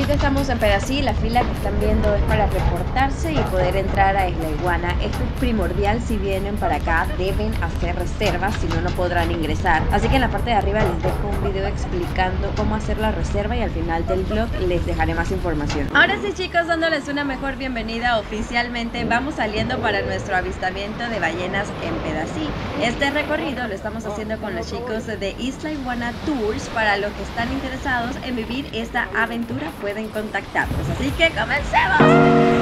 que estamos en Pedací, la fila que están viendo es para reportarse y poder entrar a Isla Iguana. Esto es primordial, si vienen para acá deben hacer reservas, si no, no podrán ingresar. Así que en la parte de arriba les dejo un video explicando cómo hacer la reserva y al final del vlog les dejaré más información. Ahora sí, chicos, dándoles una mejor bienvenida oficialmente, vamos saliendo para nuestro avistamiento de ballenas en Pedací. Este recorrido lo estamos haciendo con los chicos de Isla Iguana Tours. Para los que están interesados en vivir esta aventura pueden contactarnos, así que comencemos.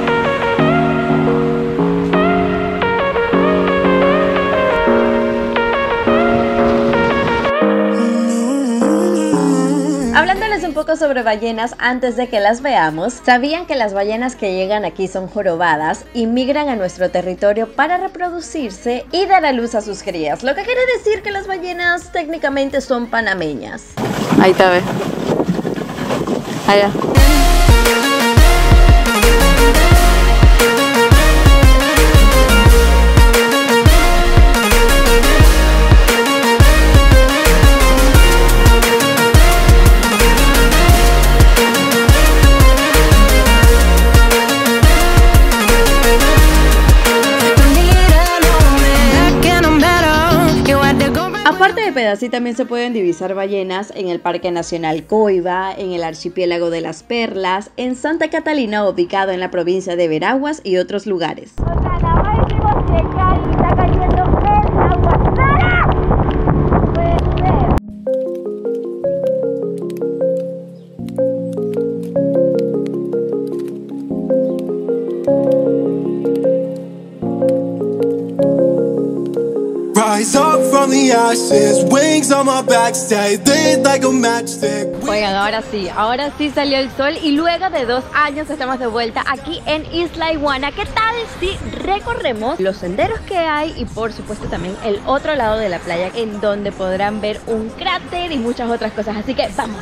Hablándoles un poco sobre ballenas antes de que las veamos, ¿sabían que las ballenas que llegan aquí son jorobadas y migran a nuestro territorio para reproducirse y dar a luz a sus crías? Lo que quiere decir que las ballenas técnicamente son panameñas. Ahí está, ve. Allá. Aparte de Pedací, también se pueden divisar ballenas en el Parque Nacional Coiba, en el Archipiélago de las Perlas, en Santa Catalina, ubicado en la provincia de Veraguas y otros lugares. Oigan, ahora sí salió el sol y luego de 2 años estamos de vuelta aquí en Isla Iguana. ¿Qué tal si recorremos los senderos que hay y por supuesto también el otro lado de la playa, en donde podrán ver un cráter y muchas otras cosas? Así que ¡vamos!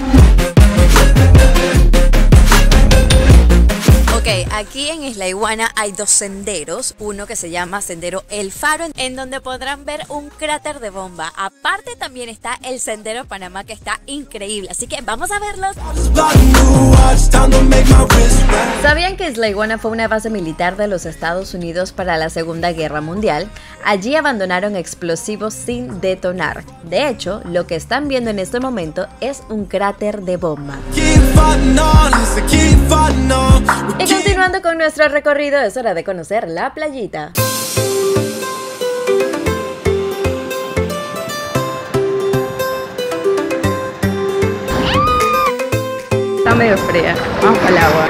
Ok, aquí en Isla Iguana hay 2 senderos, uno que se llama Sendero El Faro, en donde podrán ver un cráter de bomba. Aparte también está el Sendero Panamá, que está increíble, así que vamos a verlos. ¿Sabían que Isla Iguana fue una base militar de los Estados Unidos para la Segunda Guerra Mundial? Allí abandonaron explosivos sin detonar. De hecho, lo que están viendo en este momento es un cráter de bomba. Y continuando con nuestro recorrido, es hora de conocer la playita. Está medio fría, vamos al agua.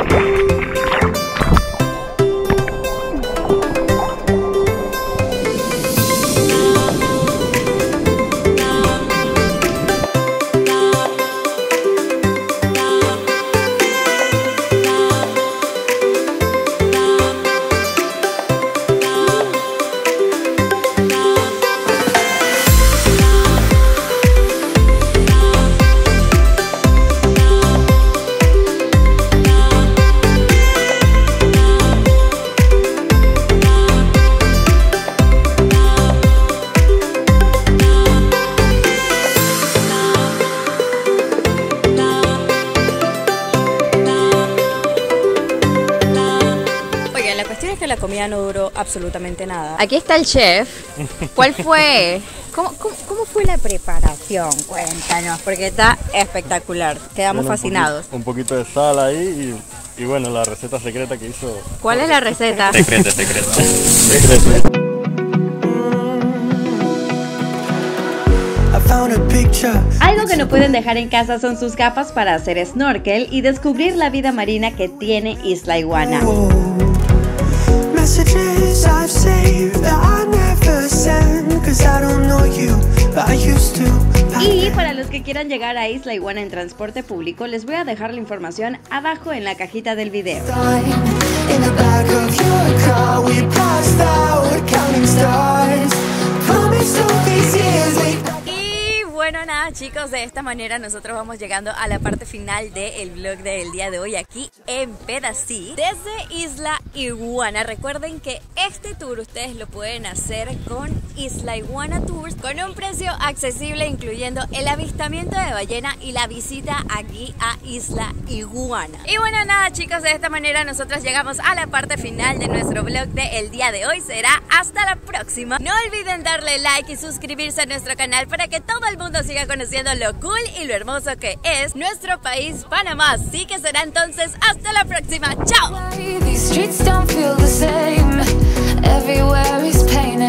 La comida no duró absolutamente nada. Aquí está el chef. ¿Cuál fue? ¿Cómo fue la preparación? Cuéntanos, porque está espectacular. Quedamos fascinados. Un poquito de sal ahí y bueno, la receta secreta que hizo. ¿Cuál es la receta? Secreta. Algo que no pueden dejar en casa son sus gafas para hacer snorkel y descubrir la vida marina que tiene Isla Iguana. Y para los que quieran llegar a Isla Iguana en transporte público, les voy a dejar la información abajo en la cajita del video. Y bueno, nada, chicos, de esta manera nosotros vamos llegando a la parte final del vlog del día de hoy aquí en Pedací, desde Isla Iguana. Recuerden que este tour ustedes lo pueden hacer con Isla Iguana Tours con un precio accesible, incluyendo el avistamiento de ballena y la visita aquí a Isla Iguana. Y bueno, nada chicos, de esta manera nosotros llegamos a la parte final de nuestro vlog del día de hoy. Será hasta la próxima. No olviden darle like y suscribirse a nuestro canal para que todo el mundo siga conociendo lo cool y lo hermoso que es nuestro país, Panamá. Así que será entonces hasta la próxima. ¡Chao!